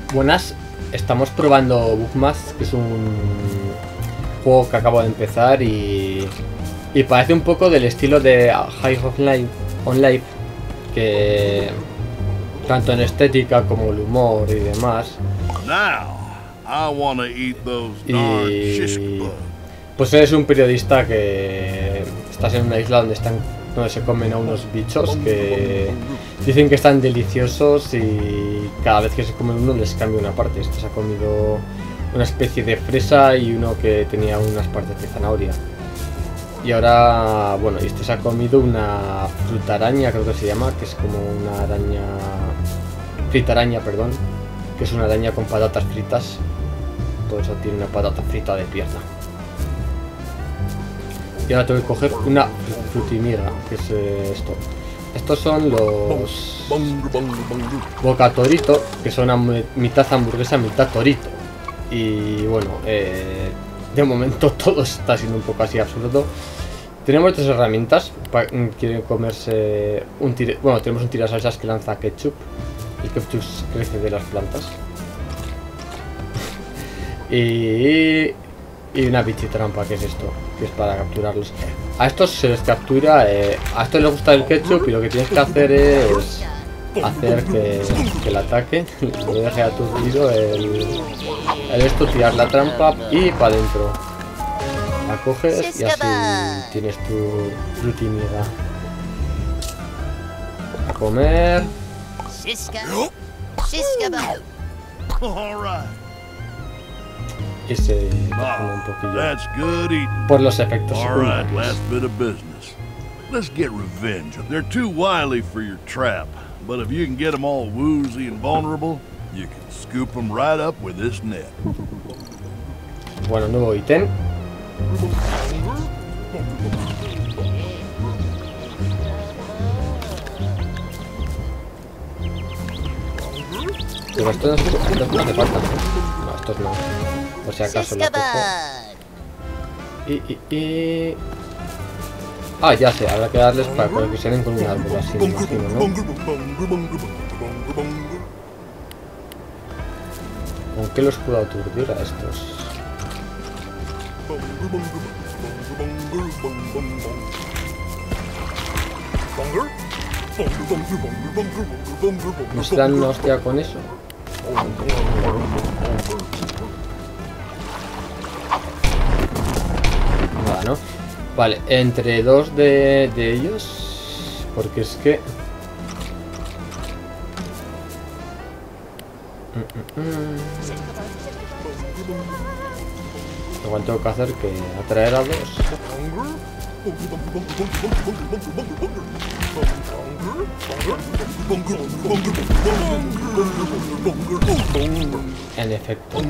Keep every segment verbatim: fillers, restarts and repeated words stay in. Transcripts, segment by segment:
Buenas, estamos probando Bookmas, que es un juego que acabo de empezar y, y parece un poco del estilo de High of Life, on Life, que tanto en estética como el humor y demás. Y pues eres un periodista que estás en una isla donde están donde se comen a unos bichos que dicen que están deliciosos y cada vez que se comen uno les cambia una parte. Este se ha comido una especie de fresa y uno que tenía unas partes de zanahoria. Y ahora, bueno, este se ha comido una frutaraña, creo que se llama, que es como una araña... fritaraña, perdón, que es una araña con patatas fritas. Todo eso tiene una patata frita de pierna. Y ahora tengo que coger una frutimiga, que es eh, esto. Estos son los boca torito, que son una mitad hamburguesa, mitad torito. Y bueno, eh, de momento todo está siendo un poco así absurdo. Tenemos tres herramientas. Quieren comerse un tire... Bueno, tenemos un tirasalsas que lanza ketchup. El ketchup crece de las plantas. y... Y una bichitrampa, que es esto, que es para capturarlos. A estos se les captura, eh, a estos les gusta el ketchup y lo que tienes que hacer es hacer que, que el ataque lo deje aturdido, el, el esto, tirar la trampa y para adentro. La coges y así tienes tu frutimiga. A comer. Y se toma un poquillo por los efectos secundarios. Let's get revenge. They're too wily for your trap, but if you can get them all woozy and vulnerable, you can scoop them right up with this net. Bueno, nuevo ítem. Pero estos no, estos no hace falta, ¿no? No, estos no. Por si acaso la cojo. Y, y, y... Ah, ya sé, habrá que darles para que se den con un árbol, así me imagino, ¿no? ¿Con qué los puedo aturdir a estos? ¿Nos dan una hostia con eso? Nada, ¿no? Vale, entre dos de, de ellos, porque es que... Mm, mm, mm. Igual tengo que hacer que atraer a dos. En efecto.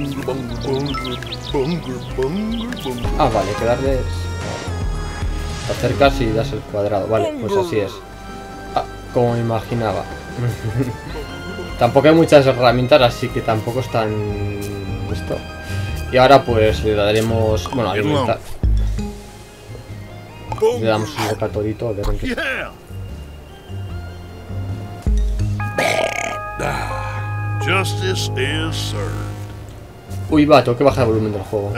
Ah, vale, hay que darles... Te acercas y das el cuadrado. Vale, pues así es. Ah, como me imaginaba. Tampoco hay muchas herramientas, así que tampoco es tan... esto. Y ahora pues le daremos... Bueno, alimentar. Le damos un bocatorito, a ver en qué... Justice is served. Uy, va, tengo que bajar el volumen del juego.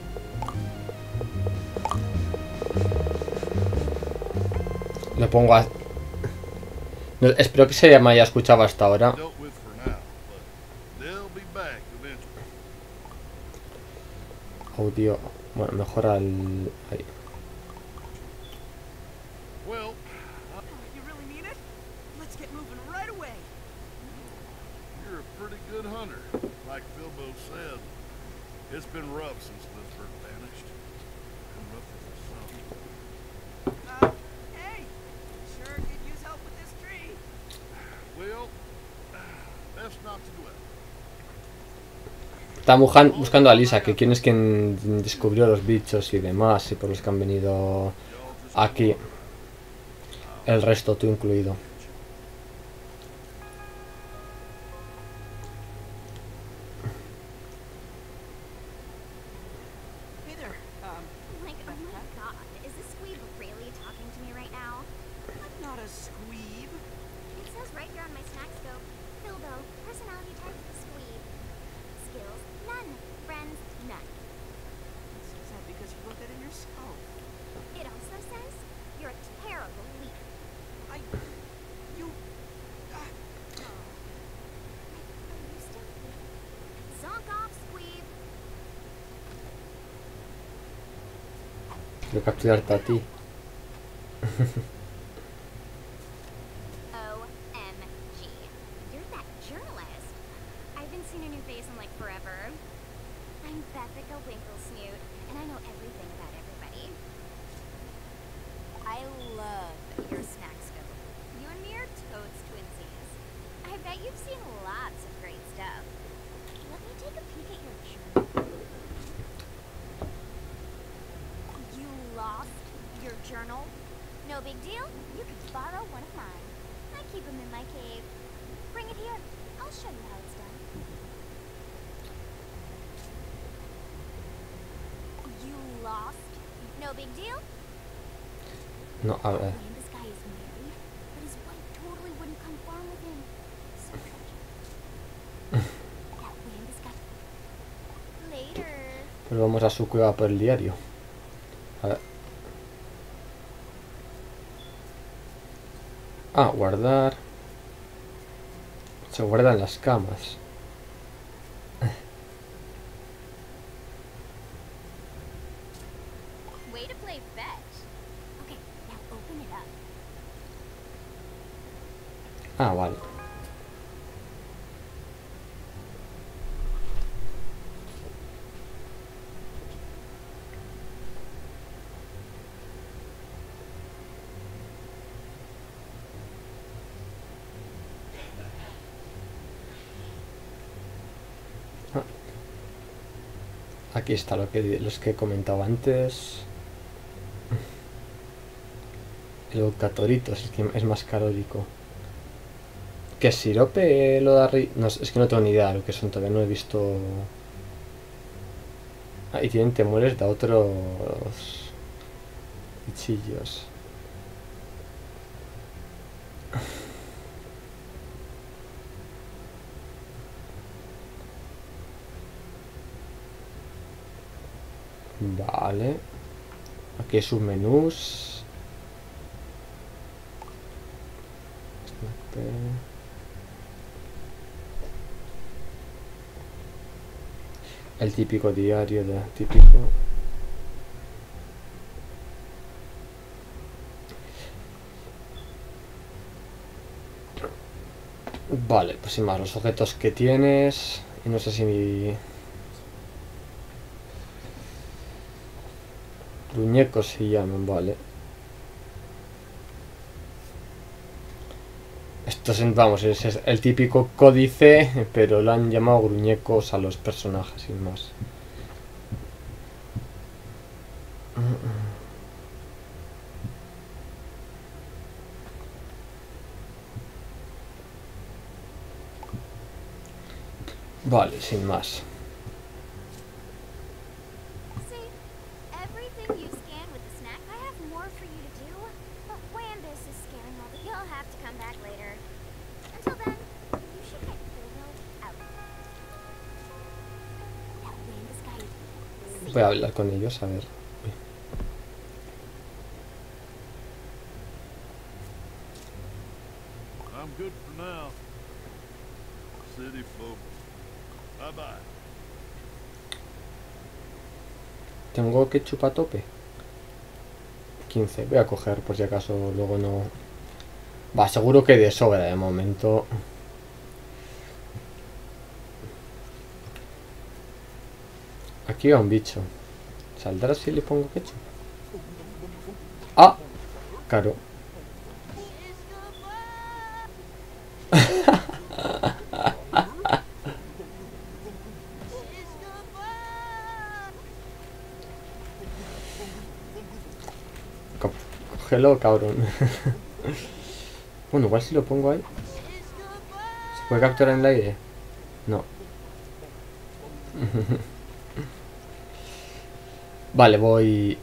Le pongo a... No, espero que se me haya escuchado hasta ahora. Audio... Bueno, mejora el... Ahí. It's been rough since Lisbeth vanished. And rough as the sun. Uh, hey! Sure could use help with this tree. Well, best not to dwell. Está buscando a Lisa, que quién es quien descubrió los bichos y demás, y por los que han venido aquí. El resto, tú incluido. Quiero capturarte a ti. O M G. You're that journalist. I haven't seen a new face in like forever. I'm Bethica Winklesnoot, and I know everything about everybody. I love your snack scope. You and me are totes twinsies. I bet you've seen lots of great stuff. Let me take a peek at your journal. You lost your journal? No big deal. You can borrow one of mine. I keep them in my cave. Bring it here. I'll show you how it's done. You lost? No big deal? No, a ver. Man, this guy is married, but his wife totally wouldn't come farm with him. So tragic. That man, this guy. Later. Pues vamos a su cueva por el diario. A ver. Ah, guardar. Se guardan las camas. Way to play fetch. Okay, now open it up. Ah, vale. Aquí está lo que los que he comentado antes. El Eucatorito es el que es más calórico. ¿Qué es sirope lo de arriba? No, es que no tengo ni idea de lo que son, todavía no he visto. Ah, y tienen temores de otros bichillos. Vale. Aquí sus menús. El típico diario de típico. Vale, pues sin más, los objetos que tienes. Y no sé si mi... Gruñecos se llaman, vale. Esto es, vamos, es el típico códice, pero lo han llamado gruñecos a los personajes, sin más. Vale, sin más. See, everything you scan with the snack, I have more for you to do. But Wambus is scaring all the. You'll have to come back later. Until then, you should get Bilbo out. That Wambus guy. See, Voy a hablar con ellos, a ver. I'm good for now. City folk. Bye bye. Tengo que chupar a tope. quince. Voy a coger por si acaso luego no... Va, seguro que de sobra de momento. Aquí va un bicho. ¿Saldrá si le pongo ketchup? ¡Ah! Claro. Cógelo, cabrón. Bueno, igual si lo pongo ahí. ¿Se puede capturar en el aire? No. Vale, voy...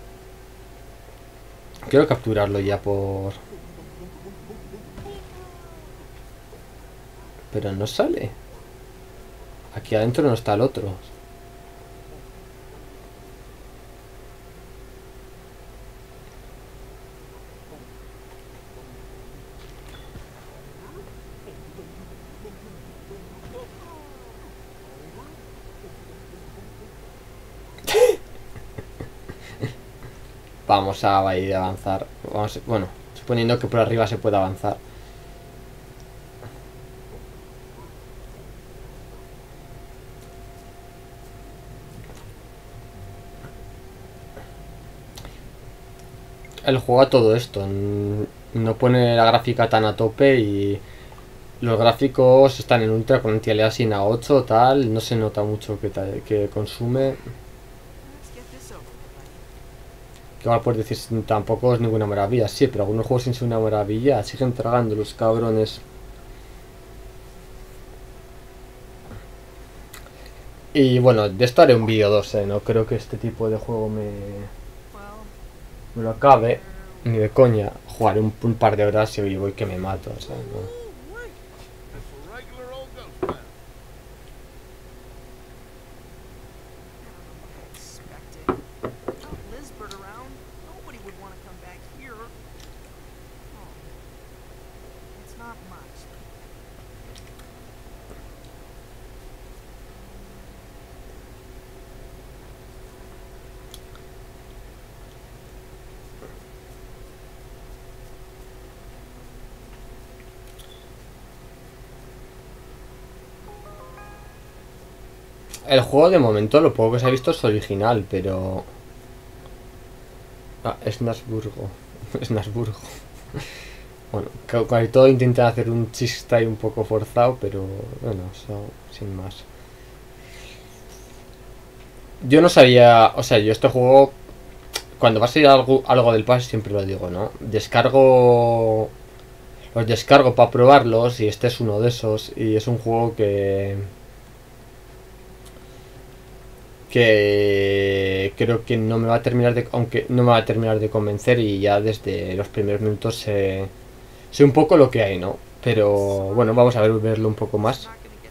Quiero capturarlo ya por... Pero no sale. Aquí adentro no está el otro. vamos a ir a avanzar. Vamos, bueno, suponiendo que por arriba se pueda avanzar. El juego a todo esto, no pone la gráfica tan a tope y los gráficos están en ultra con anti-aliasing a ocho, tal, no se nota mucho que, que consume. Que igual puedes decir, tampoco es ninguna maravilla, sí, pero algunos juegos sin ser una maravilla siguen tragando los cabrones. Y bueno, de esto haré un vídeo dos, eh, no creo que este tipo de juego me, me lo acabe, ni de coña. Jugaré un, un par de horas y voy que me mato, o sea, no. El juego de momento lo poco que se ha visto es original, pero... Ah, es Nasburgo. Es Nasburgo. Bueno, casi todo intenta hacer un chiste un poco forzado, pero bueno, eso sin más. Yo no sabía... O sea, yo este juego... Cuando va a salir algo, algo del pase siempre lo digo, ¿no? Descargo... Los descargo para probarlos y este es uno de esos. Y es un juego que... que creo que no me va a terminar de, aunque no me va a terminar de convencer, y ya desde los primeros minutos sé, sé un poco lo que hay, ¿no? Pero bueno, vamos a ver, verlo un poco más.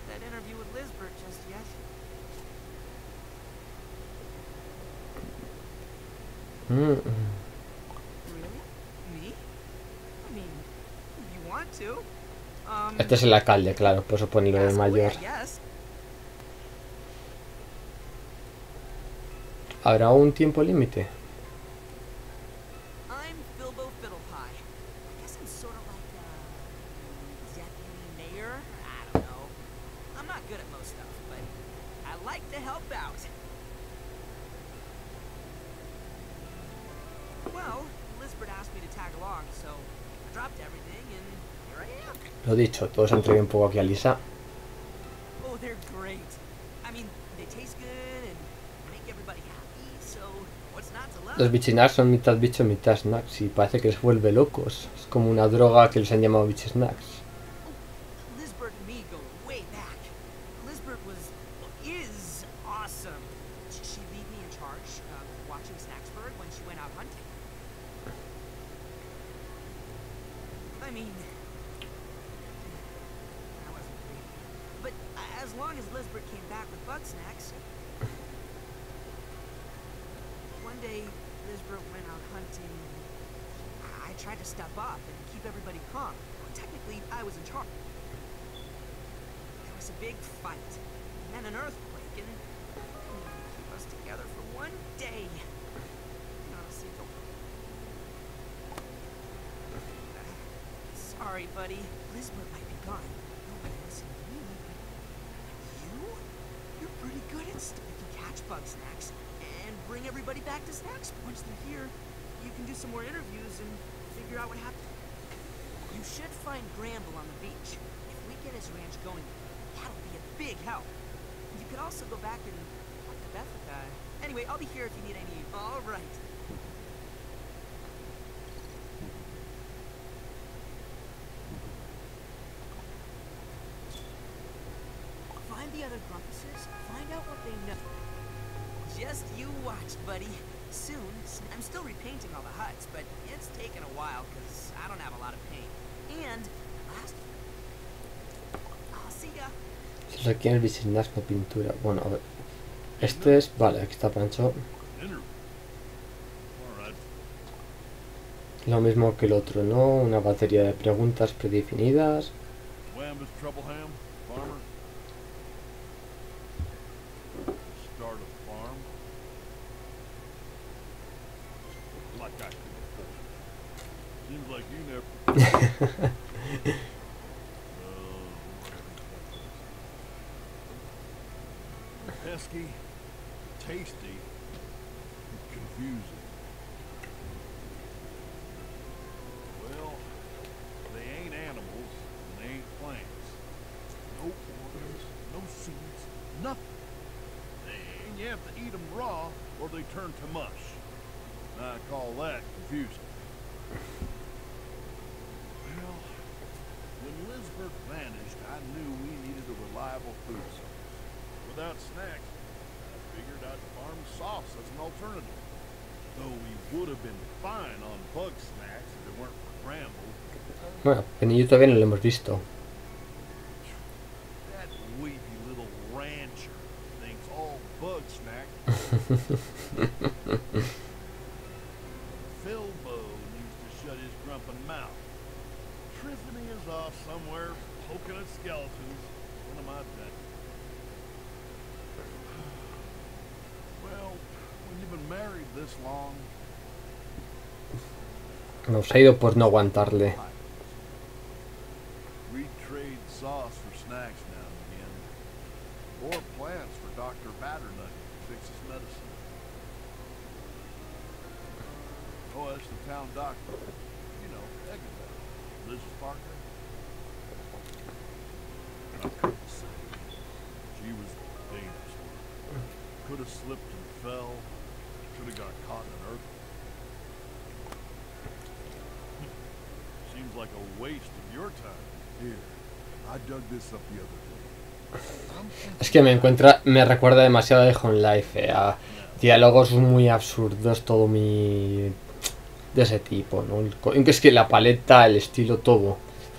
Mm. Este es el alcalde, claro, por eso ponerlo de mayor. ¿Habrá un tiempo límite? Lo dicho, todos han traído un poco aquí a Lisa. Los bichinacks son mitad bicho, mitad snacks, y parece que les vuelve locos. Es como una droga que les han llamado bichisnacks. Sorry, buddy. Lisbeth might be gone. Nobody listen to me. You? You're pretty good at stuff. If you catch bug snacks and bring everybody back to snacks. Once they're here, you can do some more interviews and figure out what happened. You should find Gramble on the beach. If we get his ranch going, that'll be a big help. You could also go back and talk to Bethica. Anyway, I'll be here if you need any. All right. The other Grumpuses, find out what they know. Just you watch, buddy. Soon, I'm still repainting all the huts, but it's taken a while because I don't have a lot of paint. And last, I'll see ya. Si requiere el bichinacks no pintura. Bueno, a ver. Este es, vale, aquí está Pancho. Lo mismo que el otro, ¿no? Una batería de preguntas predefinidas. I could. Seems like you never. uh, pesky, tasty, confusing. Well, they ain't animals, and they ain't plants. No organs, no seeds, nothing. And you have to eat them raw, or they turn to mush. I call that confusing. Well, when Lizbert vanished, I knew we needed a reliable food source. Without snacks, I figured I'd farm sauce as an alternative. Though we would have been fine on bug snacks if it weren't for Bramble. Bueno, Penillo todavía no lo hemos visto. That weepy little rancher thinks all bug snacks. Philbo needs to shut his grumping mouth. Triffany is off somewhere poking at skeletons. When am I done? Well, when you've been married this long, Nos ha ido por no aguantarle. we trade sauce for snacks now and again. Or plants for Doctor Batternut to fix his medicine. Oh, that's the town doctor. You know, Eggenberg. Liz Parker. I couldn't say. She was dangerous. Could have slipped and fell. Should have got caught in an earthquake. Seems like a waste of your time. Here, I dug this up the other day. Es que me encuentra, me recuerda demasiado a Hon Life, eh, a diálogos muy absurdos, todo muy de ese tipo, ¿no? El- Es que la paleta, el estilo, todo.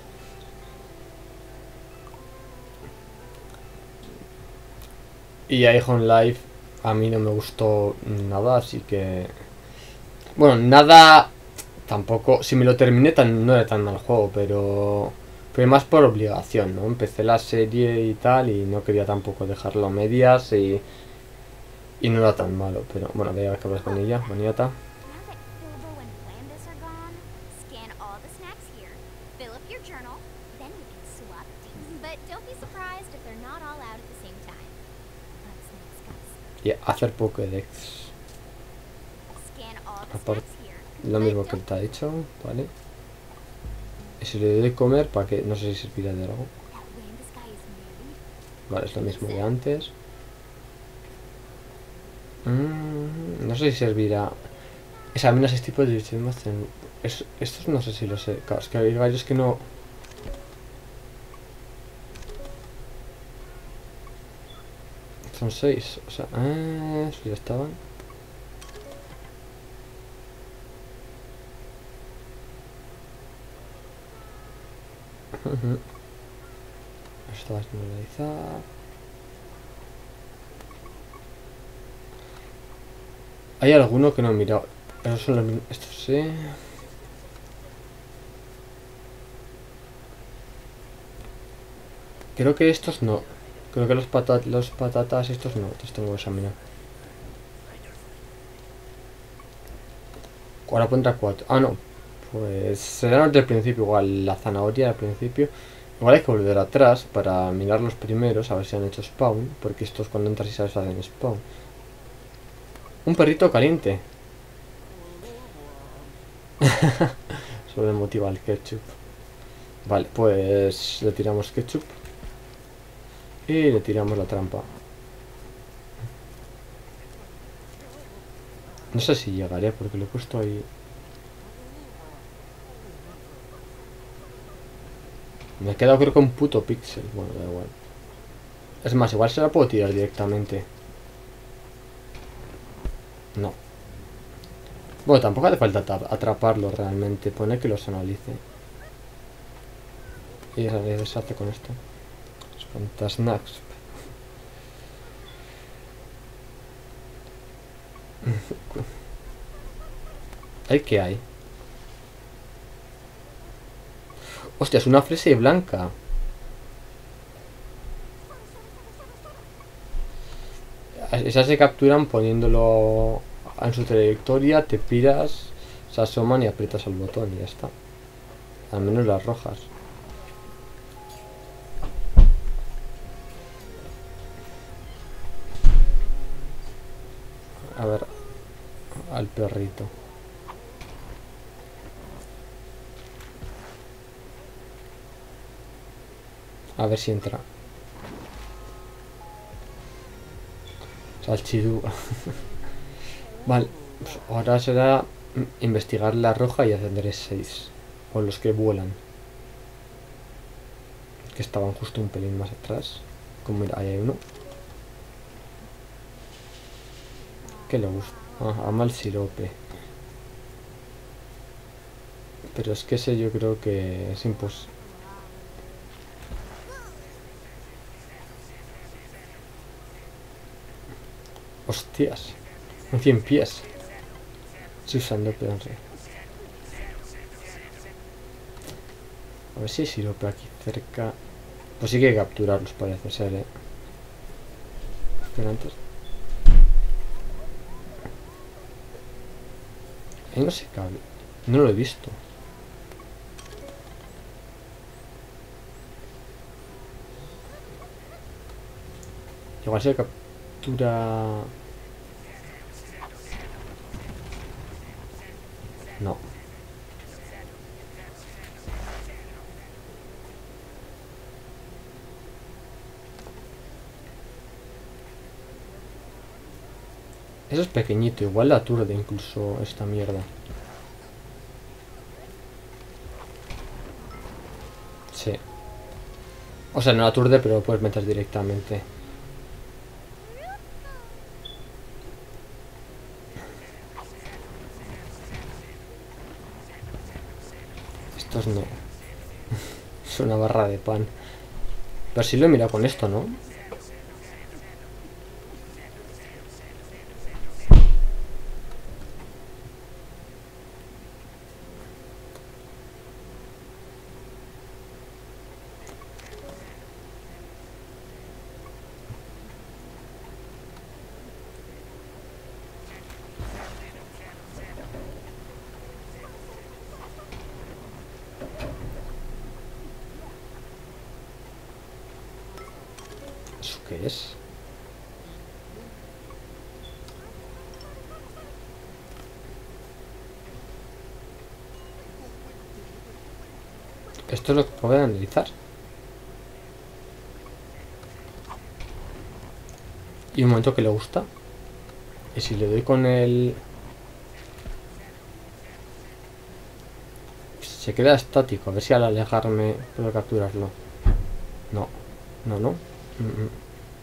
Y a Hon Life a mí no me gustó nada, así que... Bueno, nada... Tampoco... Si me lo terminé tan, no era tan mal juego, pero... Fue más por obligación, ¿no? Empecé la serie y tal y no quería tampoco dejarlo a medias y... Y no era tan malo, pero... Bueno, voy a ver qué hablas con ella, boniata. Now that Bilbo and Wambus are gone, scan all the snacks here, fill up your journal, then we can swap teams. But don't be surprised if they're not all out at the same time. Bug snacks, guys. Y hacer Pokédex. Scan all the Aparte, snacks here. lo but mismo que don't te ha dicho, ¿vale? Y si le doy de comer, para que... No sé si servirá de algo. That Wambus guy is married. Vale, es lo mismo que antes. Mm, no sé si servirá. Examina seis tipos de sistemas en... Es, estos no sé si lo sé. Claro, es que hay varios que no... Son seis. O sea, ah, eso ya estaban. Ujú. Esto va a finalizar. Hay alguno que no he mirado. Pero son los mismos. Estos sí. Creo que estos no. Creo que los, patat los patatas estos no. Los tengo que examinar. Ahora pondrá cuatro. Ah, no. Pues serán del principio igual. La zanahoria al principio. Igual hay que volver atrás para mirar los primeros. A ver si han hecho spawn. Porque estos cuando entras y sales hacen spawn. Un perrito caliente. Solo le motiva el ketchup. Vale, pues le tiramos ketchup. Y le tiramos la trampa. No sé si llegaré porque lo he puesto ahí. Me he quedado creo que un puto píxel. Bueno, da igual. Es más, igual se la puedo tirar directamente. No. Bueno, tampoco hace falta atraparlo realmente. Pone que los analice. Y se deshace con esto. Espanta snacks. ¿Hay qué hay? Hostia, es una fresa y blanca. Esas se capturan poniéndolo en su trayectoria, te piras, Se asoman y aprietas el botón y ya está. Al menos las rojas. A ver, al perrito. A ver si entra. Salchidú. Vale, pues ahora será investigar la roja y ascender seis. O los que vuelan. Que estaban justo un pelín más atrás. Como mira, ahí hay uno. ¿Qué le gusta? Ah, ama el sirope. Pero es que ese yo creo que es imposible. Hostias. Un cien pies. Estoy usando peonre. A ver si hay sirope aquí cerca. Pues sí que hay que capturarlos, parece ser, eh. Pero antes. Ahí no se cabe. No lo he visto. Igual se captura. No. Eso es pequeñito, igual la aturde incluso esta mierda. Sí. O sea, no la aturde, pero lo puedes meter directamente. Estos no. Es una barra de pan. Pero sí lo he mirado con esto, ¿no? ¿Eso qué es? Esto es lo que puedo analizar. Y un momento que le gusta. Y si le doy con el... Se queda estático. A ver si al alejarme puedo capturarlo. No. No, no. Mm -mm.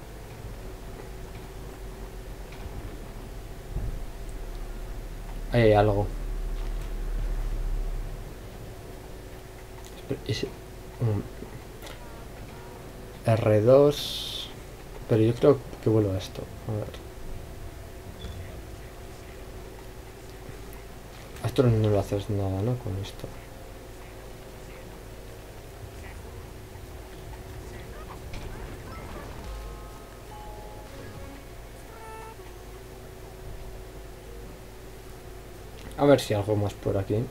Ahí hay algo. Ese, um, R dos. Pero yo creo que vuelvo a esto. A ver. A esto no lo haces nada, ¿no? Con esto. A ver si algo más por aquí.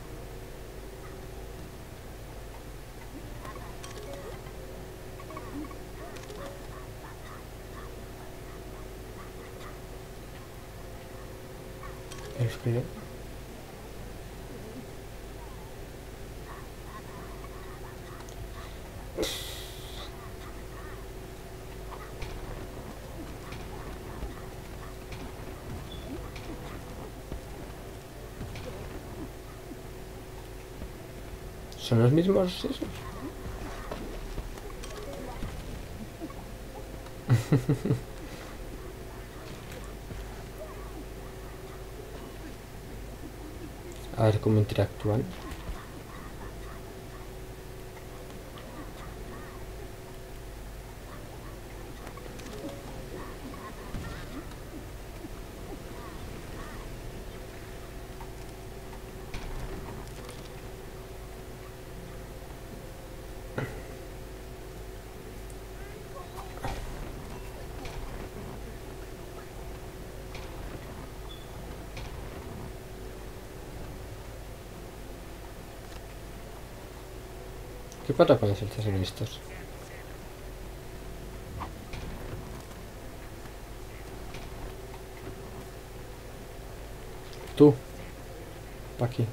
Es que... ¿Son los mismos esos? A ver cómo interactúan. ¿Qué pasa con los saltos en estos? Tú. Pa' aquí.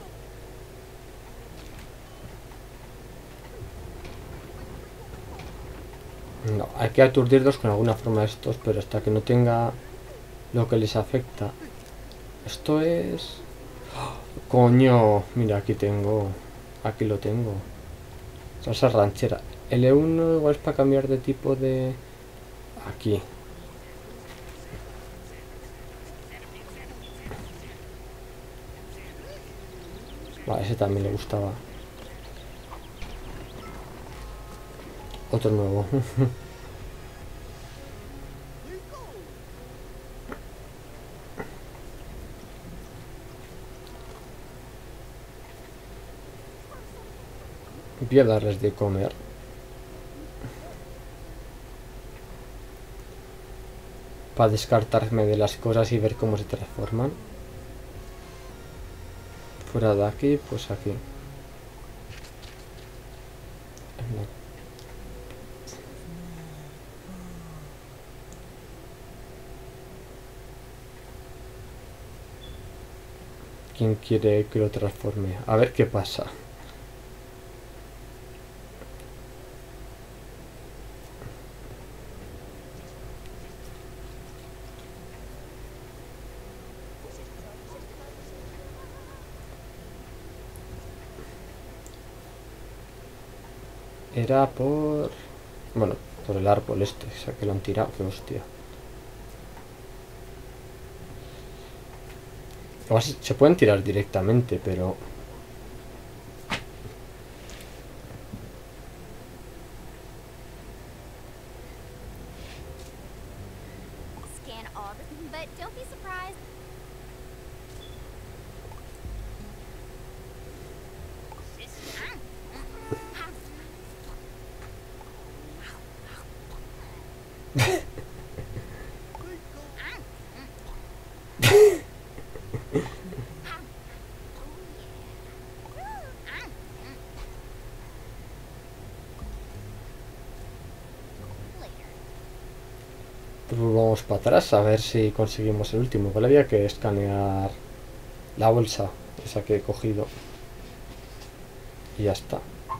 No, hay que aturdirlos con alguna forma de estos, pero hasta que no tenga lo que les afecta. Esto es... ¡Oh! Coño, mira, aquí tengo... Aquí lo tengo. Salsa ranchera. L uno igual es para cambiar de tipo de... Aquí. Vale, ese también le gustaba. Otro nuevo. Voy a darles de comer. Para descartarme de las cosas y ver cómo se transforman. Fuera de aquí, pues aquí. ¿Quién quiere que lo transforme? A ver qué pasa. Era por... Bueno, por el árbol este, o sea que lo han tirado, que hostia. O así, se pueden tirar directamente, pero... Scan all the, but don't be surprised. Pues vamos para atrás a ver si conseguimos el último. Igual había que escanear la bolsa esa que he cogido. Y ya está.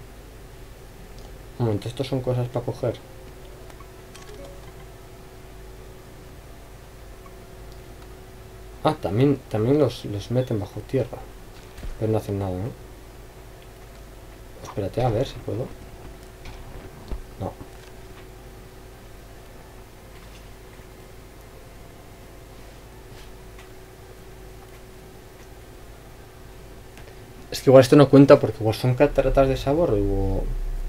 Un momento, estos son cosas para coger. Ah, también, también los, los meten bajo tierra. Pero no hacen nada, ¿no? Espérate a ver si puedo. No. Es que igual esto no cuenta porque igual son cataratas de sabor o...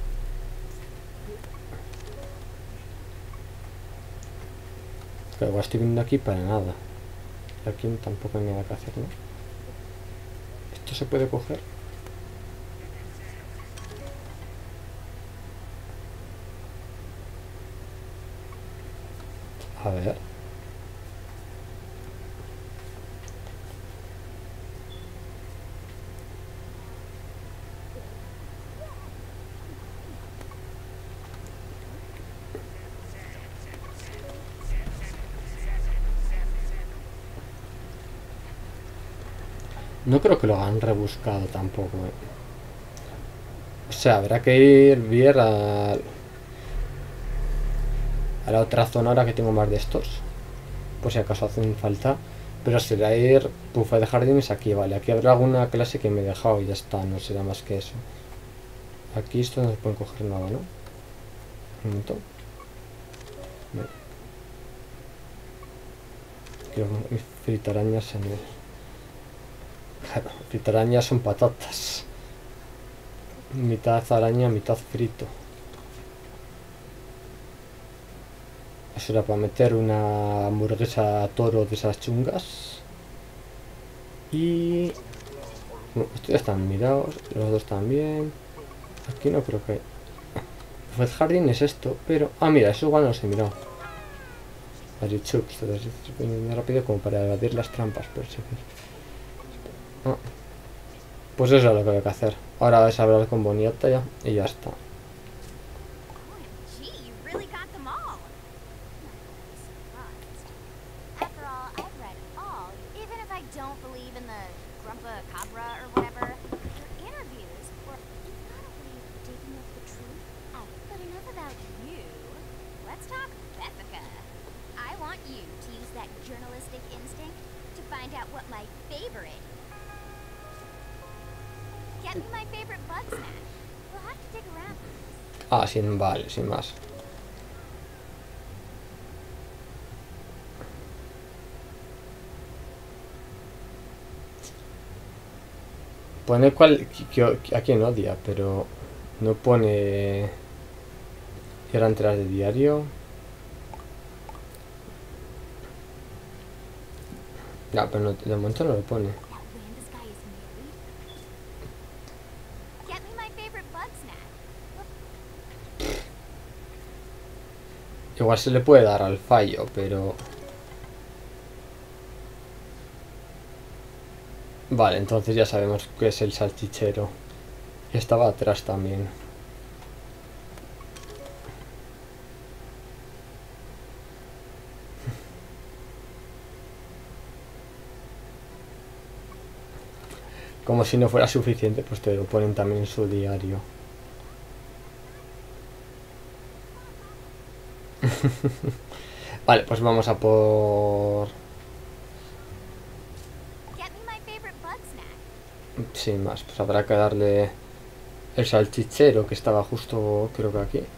Pero igual estoy viendo aquí para nada. Aquí tampoco hay nada que hacer, ¿no? ¿Esto se puede coger? A ver. No creo que lo hagan rebuscado tampoco, ¿eh? O sea, habrá que ir bien a... a la otra zona ahora que tengo más de estos. Por si acaso hacen falta. Pero será ir... Buffet de jardines aquí, vale. Aquí habrá alguna clase que me he dejado y ya está. No será más que eso. Aquí esto no se puede coger nada, ¿no? Un momento. No. Quiero mis fritarañas en el... Claro, fritarañas son patatas. Mitad araña, mitad frito. Eso era para meter una hamburguesa toro de esas chungas. Y... Bueno, estos ya están mirados, los dos también. Aquí no creo que... Pues jardín es esto, pero... Ah, mira, eso igual no los he mirado. Marichups, se muy rápido como para evadir las trampas, pero sí. Ah. Pues eso es lo que hay que hacer. Ahora es hablar con Boniata ya y ya está. O M G, you really got them all. I'm not really surprised. After all, I've read all, even if I don't believe in the Grumpa Cabra or whatever. Your interviews were it's not a way of digging up the truth. Oh, but enough about you. Let's talk Beffica. I want you to use that journalistic instinct to find out what my favorite. Get me my favorite bug snack. We'll have to dig around. Ah, sin vale, sin más. Pone cual que, que, a quien odia, pero no pone y ahora enteras de diario. No, pero no, de momento no lo pone. That Wambus guy is married. Get me my favorite bug snack. Igual se le puede dar al fallo, pero... Vale, entonces ya sabemos que es el salchichero. Y estaba atrás también. Como si no fuera suficiente, pues te lo ponen también en su diario. Vale, pues vamos a por... Get me my favorite bug snack. Sin más, pues habrá que darle el salchichero que estaba justo, creo que aquí.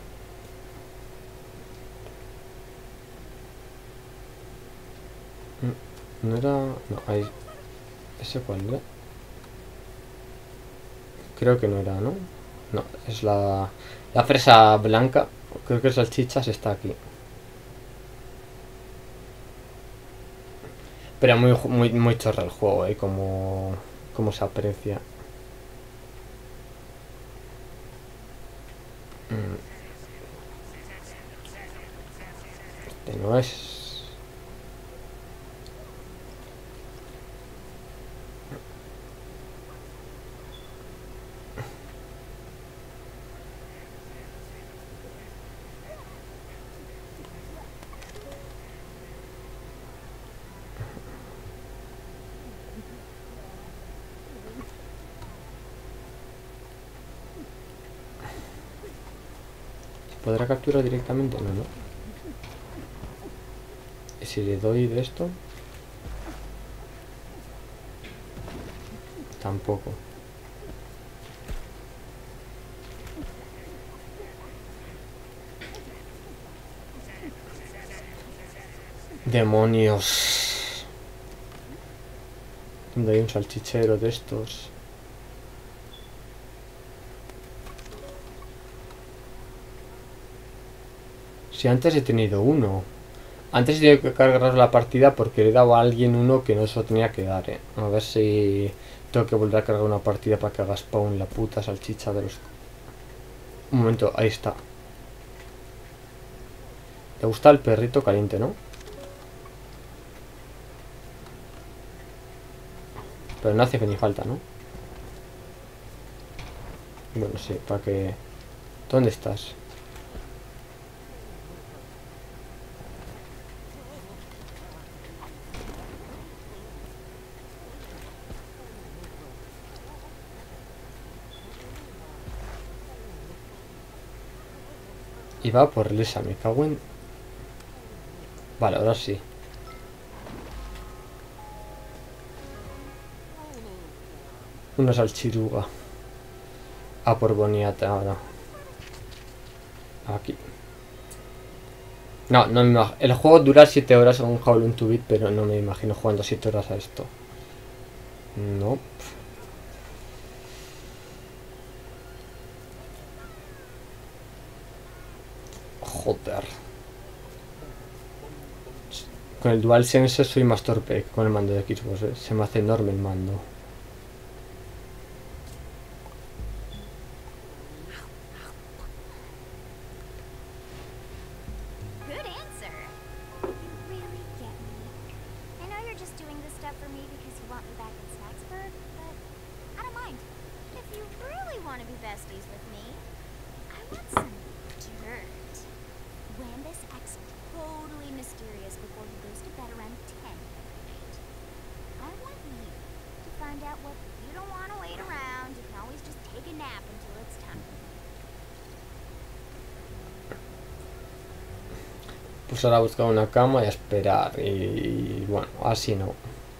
No era... No, ahí... ¿Ese cuál era? Creo que no era, ¿no? No, es la... La fresa blanca. Creo que el salchichas está aquí. Pero muy, muy, muy chorra el juego, ¿eh? Como, como se aprecia. Este no es... ¿Podrá capturar directamente? No, no. ¿Y si le doy de esto? Tampoco. ¡Demonios! ¿Dónde hay un salchichero de estos? Si antes he tenido uno. Antes he tenido que cargar la partida porque le he dado a alguien uno que no se lo tenía que dar, eh. A ver si tengo que volver a cargar una partida para que haga spawn la puta salchicha de los... Un momento, ahí está. ¿Te gusta el perrito caliente, no? Pero no hace ni falta, ¿no? Bueno, sí, para que... ¿Dónde estás? Y va por Lisa, me cago en... Vale, ahora sí. Una salchiruga. A por Boniata ahora. Aquí. No, no me imagino. El juego dura siete horas en un Howl to Beat, pero no me imagino jugando siete horas a esto. No. Joder. Con el DualSense soy más torpe que con el mando de Xbox, ¿eh? Se me hace enorme el mando. Good answer. You really get me. I know you're just doing this stuff for me because you want me back in Snacksburg, but I don't really want to be besties with me. I want some dirt. Wambus acts totally mysterious before he goes to bed around ten every night. I want you to find out what you don't want to wait around. You can always just take a nap until it's time. Pues ahora buscar una cama y a esperar. Y, y bueno, así no.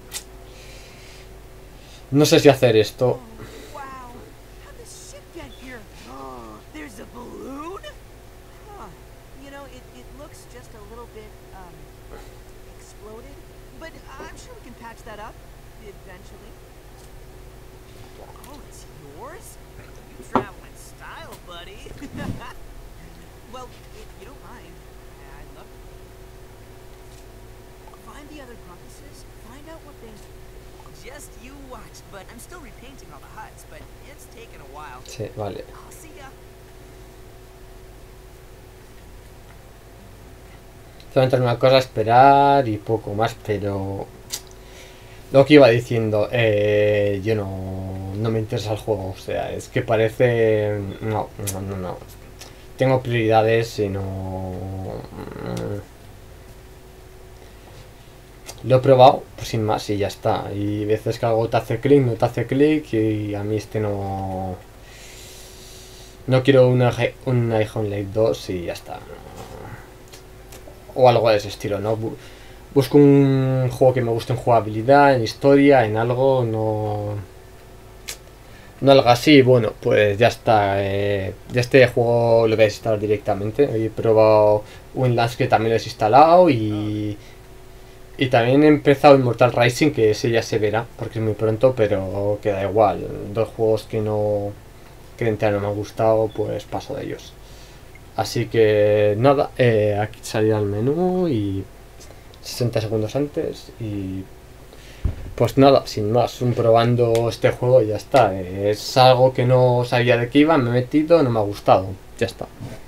No sé si hacer esto. Oh, wow. How'd this ship get here? Oh, there's a balloon? Huh. You know, it, it looks just a little bit, um, exploded. But I'm sure we can patch that up eventually. Oh, it's yours? You travel in style, buddy. Well, if you don't mind, I'd love to. Find the other compasses, find out what they... Just you watch, but I'm still repainting all the huts, but it's taken a while. Sí, vale. I'll see ya. Solamente una cosa, esperar y poco más, pero... Lo que iba diciendo, eh, yo no, no me interesa el juego, o sea, es que parece... No, no, no, no. Tengo prioridades y no... Lo he probado, pues sin más y ya está. Y veces que algo te hace clic, no te hace clic y a mí este no... No quiero una, una iPhone Live dos y ya está. O algo de ese estilo, ¿no? Busco un juego que me guste en jugabilidad, en historia, en algo, no... No algo así, bueno, pues ya está. Eh, ya este juego lo voy a instalar directamente. He probado Windlands que también lo he instalado y... Y también he empezado Immortal Rising, que ese ya se verá, porque es muy pronto, pero queda igual. Dos juegos que no... Que de entera no me han gustado, pues paso de ellos. Así que nada, eh, aquí salirá el menú y... sesenta segundos antes y... Pues nada, sin más, un probando este juego y ya está. Es algo que no sabía de qué iba, me he metido, no me ha gustado, ya está.